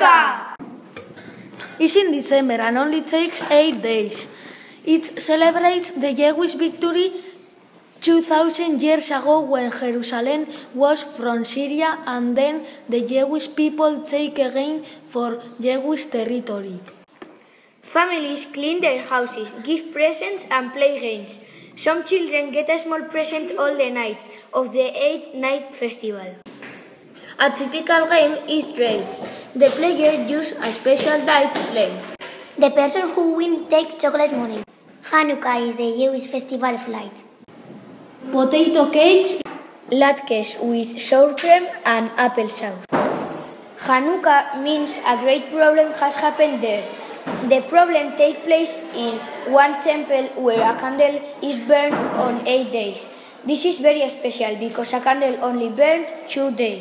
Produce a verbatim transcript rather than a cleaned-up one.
Hanukkah! It's in December and only takes eight days. It celebrates the Jewish victory two thousand years ago when Jerusalem was from Syria and then the Jewish people take again for Jewish territory. Families clean their houses, give presents and play games. Some children get a small present all the nights of the eight-night festival. A typical game is trade. The player uses a special die to play. The person who wins takes chocolate money. Hanukkah is the Jewish festival of lights. Potato cakes, Latkes with sour cream and apple sauce. Hanukkah means a great problem has happened there. The problem takes place in one temple where a candle is burned on eight days. This is very special because a candle only burned two days.